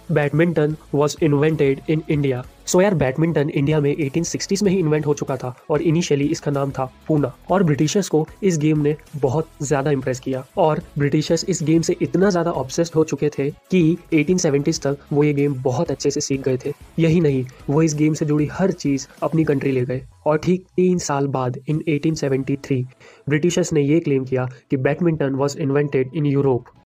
Badminton was invented in India. So यार, badminton India में 1860s में ही इन्वेंट हो चुका था और इनिशियली इसका नाम था पूना। और ब्रिटिशर्स को इस गेम ने बहुत ज़्यादा इंप्रेस किया और ब्रिटिशर्स इस गेम से इतना ज़्यादा ऑब्सेस्ड हो चुके थे कि 1870s तक वो ये गेम बहुत अच्छे से सीख गए थे। यही नहीं, वो इस गेम से जुड़ी हर चीज़ अपनी कंट्री ले गए। और ठीक 3 साल बाद इन 1873 ब्रिटिशर्स ने ये क्लेम किया कि badminton was invented in Europe.